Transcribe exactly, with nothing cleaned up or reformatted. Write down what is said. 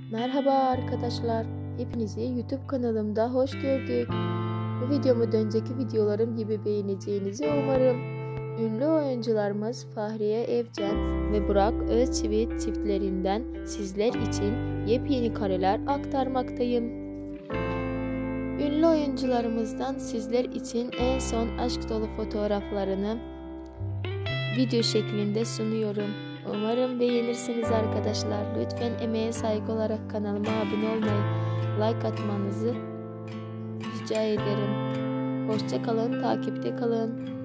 Merhaba arkadaşlar. Hepinizi YouTube kanalımda hoş gördük. Bu videomu da önceki videolarım gibi beğeneceğinizi umarım. Ünlü oyuncularımız Fahriye Evcen ve Burak Özçivit çiftlerinden sizler için yepyeni kareler aktarmaktayım. Ünlü oyuncularımızdan sizler için en son aşk dolu fotoğraflarını video şeklinde sunuyorum. Umarım beğenirsiniz arkadaşlar. Lütfen emeğe saygı olarak kanalıma abone olmayı, like atmanızı rica ederim. Hoşça kalın, takipte kalın.